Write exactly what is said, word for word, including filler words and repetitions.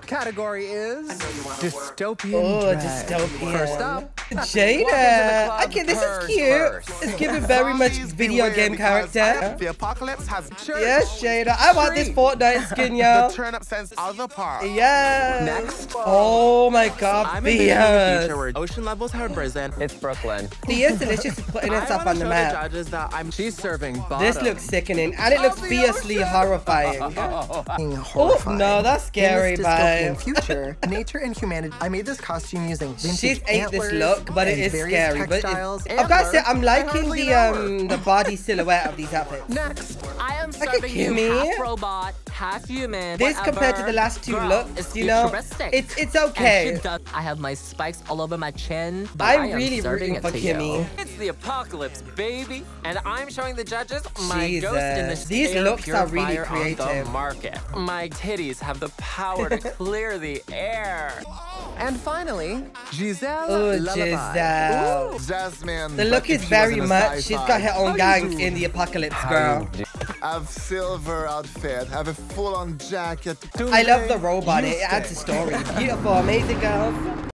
category is dystopian Oh, drag. dystopian. First up, Jada. Okay, this is cute. It's giving very much video game character. The apocalypse has Yes, Jada. I want this Fortnite skin, yo. the turn up sense of the part. Yes. Next. Oh my God, I'm envisioning a Thea's. future where ocean levels have risen. It's Brooklyn. Thea's Delicious is putting I herself wanna on the show map. the judges that I'm She's serving bottom. This looks sickening, and it looks fiercely horrifying. Oh, no, that's scary, In this dystopian bye. future, nature and humanity. I made this costume using vintage She's ate this antlers look, but it and is various scary. But textiles. it's, I've got to say, I'm liking hardly the know um the body silhouette of these outfits. Next. I am at serving you Kimmy. half robot, half human. This whatever. compared to the last two Girl, looks, it's you know, futuristic. it's it's And okay. she does- I have my spikes all over my chin. But I'm I am really serving rooting it for to Kimmy. you. It's the apocalypse, baby, and I'm showing the judges my ghost in the Jesus. These air looks are really purifier on creative. the market. My titties have the power to clear the air. And finally, Giselle Oh, Lullaby. Giselle. Jasmine. The look is very much, she's got her own gangs in the apocalypse, girl. I have silver outfit. I have a full-on jacket. I love the robot, it adds a story. Beautiful, amazing girls.